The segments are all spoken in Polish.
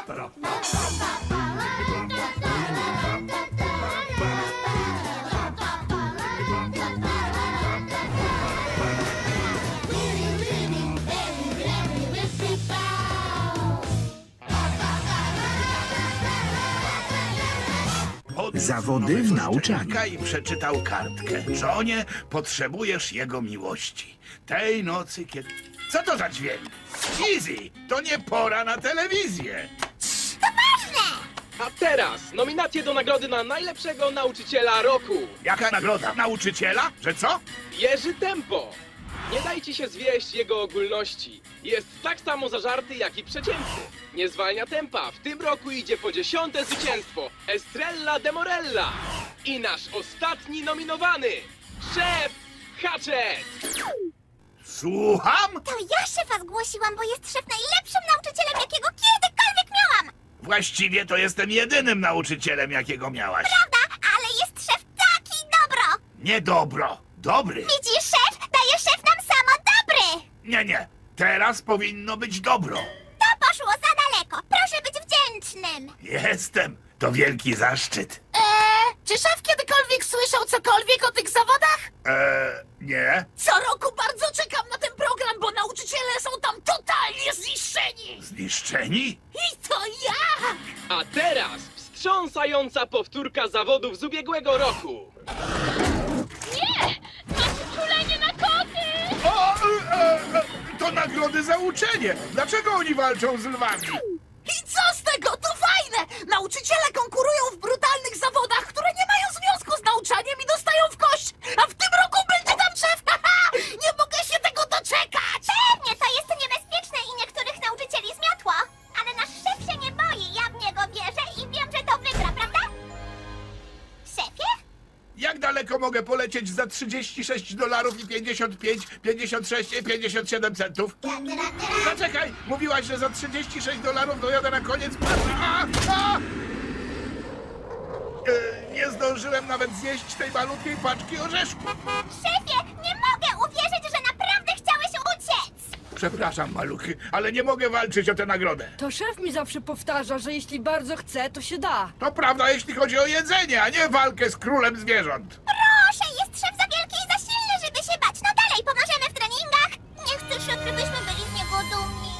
Zawody w nauczaniu. I przeczytał kartkę. Johnie, potrzebujesz jego miłości. Tej nocy, kiedy... Co to za dźwięk? Easy, to nie pora na telewizję. A teraz nominacje do nagrody na najlepszego nauczyciela roku. Jaka nagroda? Nauczyciela? Że co? Jerzy Tempo. Nie dajcie się zwieść jego ogólności. Jest tak samo zażarty, jak i przeciętny. Nie zwalnia tempa. W tym roku idzie po 10. zwycięstwo. Estrella de Morella. I nasz ostatni nominowany. Szef Hatchet. Słucham? To ja szefa zgłosiłam, bo jest szef najlepszym nauczycielem, jakiego kiedykolwiek miałam. Właściwie to jestem jedynym nauczycielem, jakiego miałaś. Prawda? Ale jest szef taki dobro. Nie dobro. Dobry. Widzisz, szef? Daje szef nam samo dobry. Nie. Teraz powinno być dobro. To poszło za daleko. Proszę być wdzięcznym. Jestem. To wielki zaszczyt. Czy szef kiedykolwiek słyszał cokolwiek o tych zawodach? Nie. Co roku bardzo czekam na ten program, bo nauczyciele są tam totalnie zniszczeni. Zniszczeni? I to jak? A teraz wstrząsająca powtórka zawodów z ubiegłego roku. Nie! Masz czulenie na koty! To nagrody za uczenie. Dlaczego oni walczą z lwami? I co z tego? To fajne! Nauczyciele konkurują w brutalnych zawodach, które nie mają związku z nauczaniem i dostają w kość! A w tym roku będzie tam szef! Nie mogę się tego doczekać! Pewnie, to jest niebezpieczne i niektórych nauczycieli zmiotło. Ale nasz szef się nie boi, ja w niego wierzę i wiem, że to wygra, prawda? Szefie? Jak daleko mogę polecieć za $36 i 55, 56 i 57 centów? Zaczekaj! Mówiłaś, że za $36 dojadę na koniec patrz. Nie zdążyłem nawet zjeść tej malutkiej paczki orzeszków. Szefie, nie mogę uwierzyć, że naprawdę chciałeś uciec! Przepraszam, maluchy, ale nie mogę walczyć o tę nagrodę. To szef mi zawsze powtarza, że jeśli bardzo chce, to się da. To prawda, jeśli chodzi o jedzenie, a nie walkę z królem zwierząt. Proszę, jest szef za wielki i za silny, żeby się bać. No dalej, pomożemy w treningach. Nie chcę, żebyśmy byli z niego dumni.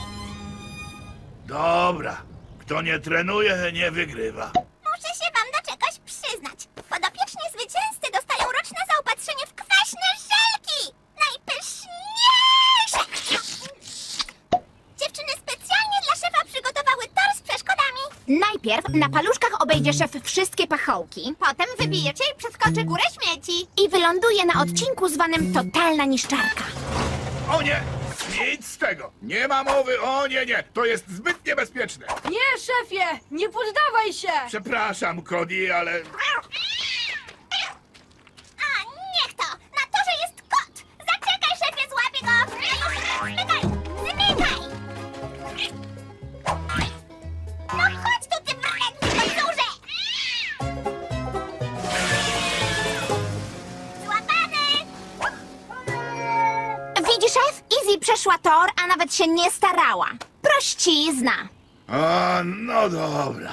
Dobra. Kto nie trenuje, nie wygrywa. Muszę się wam do czegoś przyznać. Podopieczni zwycięzcy dostają roczne zaopatrzenie w kwaśne żelki. Najpyszniejsze! Dziewczyny specjalnie dla szefa przygotowały tor z przeszkodami. Najpierw na paluszkach obejdzie szef wszystkie pachołki. Potem wybijecie i przeskoczy górę śmieci. I wyląduje na odcinku zwanym Totalna Niszczarka. O nie! Nic z tego! Nie ma mowy, o nie! To jest zbyt niebezpieczne! Nie, szefie! Nie poddawaj się! Przepraszam, Cody, ale... A niech to! Na torze jest kot! Zaczekaj, szefie, złapię go! Zmykaj! Zmykaj! No chodź tu, ty wredny kocurze! Złapany! Widzi szef? Izzy przeszła tor, a nawet się nie starała. Prościzna. A, no dobra.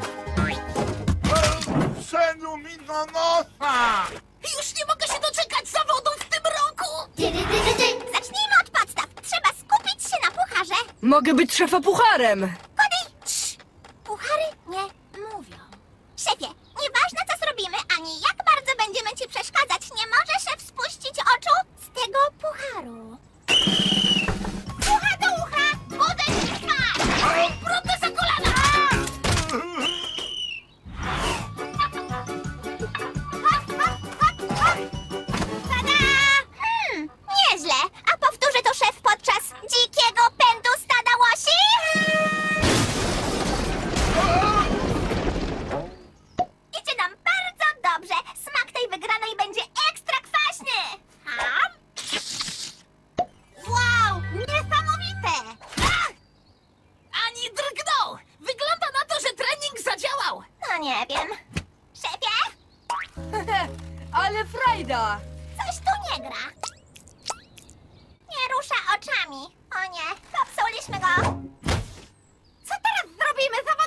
Wszedł mi do nosa! Już nie mogę się doczekać zawodów w tym roku! Zacznijmy od podstaw. Trzeba skupić się na pucharze. Mogę być szefa pucharem! Cody! Cii. Puchary nie mówią. Szefie, nieważne co zrobimy, ani jak bardzo będziemy ci przeszkadzać, nie może szef spuścić oczu z tego pucharu. Ucha do ucha! Uderz w twarz! Brudny za kolana! Tada! Nieźle. A powtórzy to szef podczas dzikiego pędu stada łosi? Idzie nam bardzo dobrze. Smak tej wygranej będzie ekstra kwaśny. Wow, niesamowite! Ani drgnął! Wygląda na to, że trening zadziałał. No nie wiem. Szefie? Ale frajda! Coś tu nie gra. Nie rusza oczami. O nie, popsuliśmy go. Co teraz zrobimy?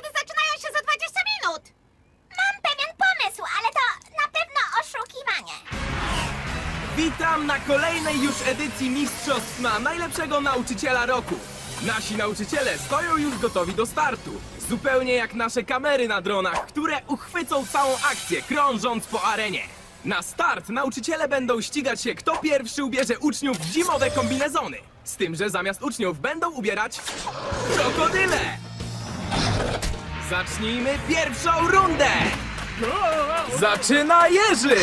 kolejnej już edycji Mistrzostw na najlepszego nauczyciela roku. Nasi nauczyciele stoją już gotowi do startu. Zupełnie jak nasze kamery na dronach, które uchwycą całą akcję, krążąc po arenie. Na start nauczyciele będą ścigać się, kto pierwszy ubierze uczniów w zimowe kombinezony. Z tym, że zamiast uczniów będą ubierać krokodyle. Zacznijmy pierwszą rundę. Zaczyna Jerzy.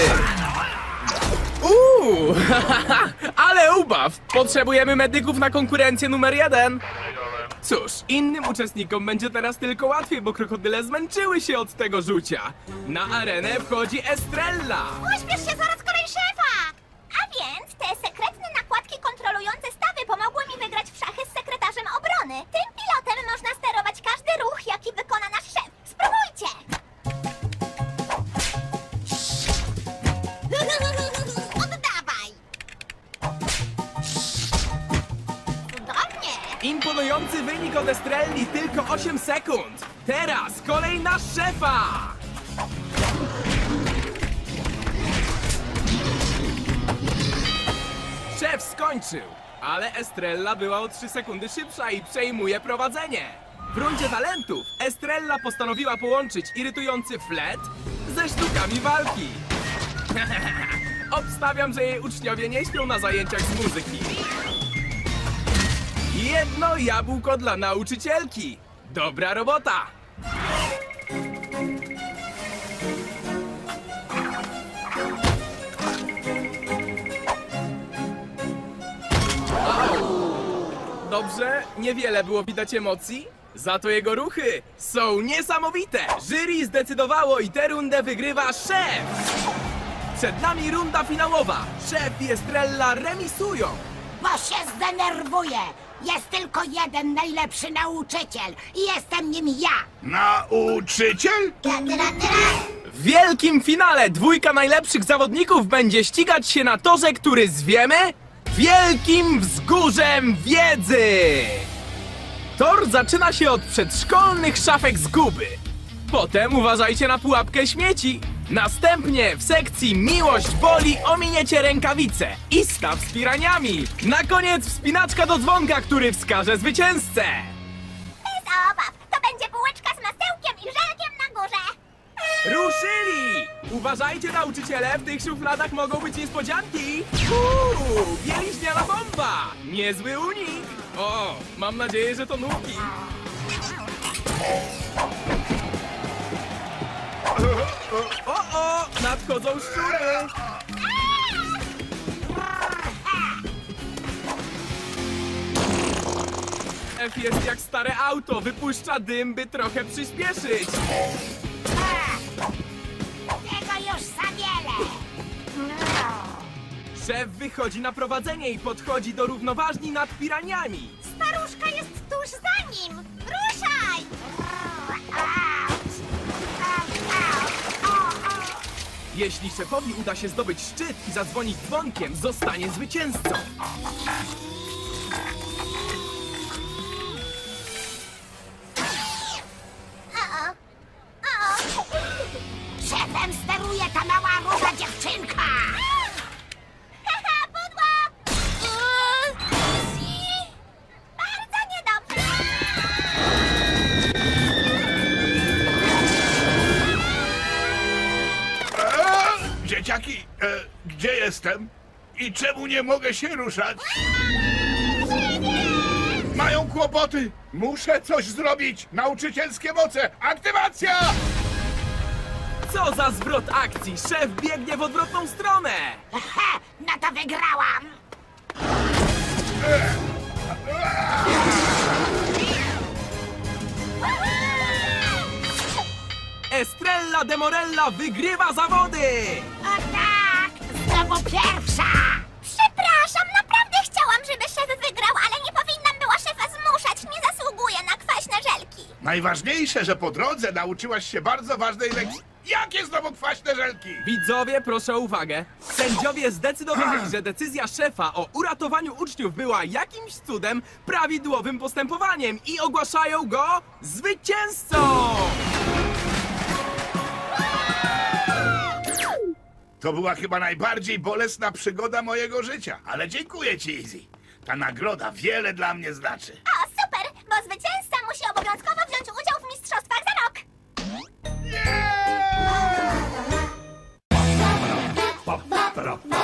Ale ubaw! Potrzebujemy medyków na konkurencję numer 1. Cóż, innym uczestnikom będzie teraz tylko łatwiej, bo krokodyle zmęczyły się od tego rzucia. Na arenę wchodzi Estrella. Pośpiesz się, zaraz kolej szefa! A więc te sekretne nakładki kontrolujące stawy pomogły mi wygrać w szachy z sekretarzem obrony. Tym pilotem można sterować każdy ruch, jaki wykona nasz szef. Spróbujcie! Oddawaj! Cudownie! Imponujący wynik od Estrelli, tylko 8 sekund. Teraz kolej na szefa. Szef skończył, ale Estrella była o 3 sekundy szybsza i przejmuje prowadzenie. W rundzie talentów Estrella postanowiła połączyć irytujący flet ze sztukami walki. Obstawiam, że jej uczniowie nie śpią na zajęciach z muzyki. Jedno jabłko dla nauczycielki. Dobra robota. Dobrze, niewiele było widać emocji, za to jego ruchy są niesamowite. Jury zdecydowało i tę rundę wygrywa szef. Przed nami runda finałowa. Szef i Estrella remisują. Bo się zdenerwuję. Jest tylko jeden najlepszy nauczyciel i jestem nim ja. Nauczyciel? W wielkim finale dwójka najlepszych zawodników będzie ścigać się na torze, który zwiemy Wielkim Wzgórzem Wiedzy. Tor zaczyna się od przedszkolnych szafek zguby. Potem uważajcie na pułapkę śmieci. Następnie w sekcji Miłość boli ominiecie rękawice i staw z piraniami. Na koniec wspinaczka do dzwonka, który wskaże zwycięzcę. Bez obaw! To będzie bułeczka z masełkiem i żelkiem na górze! Ruszyli! Uważajcie, nauczyciele, w tych szufladach mogą być niespodzianki. Bieliźniana bomba! Niezły unik! O, mam nadzieję, że to nówki. O, nadchodzą szczury! F jest jak stare auto, wypuszcza dym, by trochę przyspieszyć. Tego już za wiele. Szef wychodzi na prowadzenie i podchodzi do równoważni nad piraniami. Staruszka jest tuż za nim! Ruszaj! Jeśli szefowi uda się zdobyć szczyt i zadzwonić dzwonkiem, zostanie zwycięzcą. Szefem steruje ta mała ruda dziewczynka. Haha, pudło! Bardzo niedobrze! Dzieciaki, gdzie jestem? I czemu nie mogę się ruszać? Mają kłopoty! Muszę coś zrobić! Nauczycielskie moce! Aktywacja! Co za zwrot akcji! Szef biegnie w odwrotną stronę! Ha, no to wygrałam. Estrella de Morella wygrywa zawody! O tak, znowu pierwsza. Przepraszam, naprawdę chciałam, żeby szef wygrał, ale nie powinnam była szefa zmuszać. Nie zasługuje na kwaśne żelki. Najważniejsze, że po drodze nauczyłaś się bardzo ważnej lekcji. Jakie znowu kwaśne żelki? Widzowie, proszę o uwagę. Sędziowie zdecydowali, że decyzja szefa o uratowaniu uczniów była jakimś cudem prawidłowym postępowaniem i ogłaszają go zwycięzcą! To była chyba najbardziej bolesna przygoda mojego życia. Ale dziękuję ci, Easy. Ta nagroda wiele dla mnie znaczy. O, super, bo zwycięzca musi obowiązkowo wziąć udział w mistrzostwach za rok. Nie!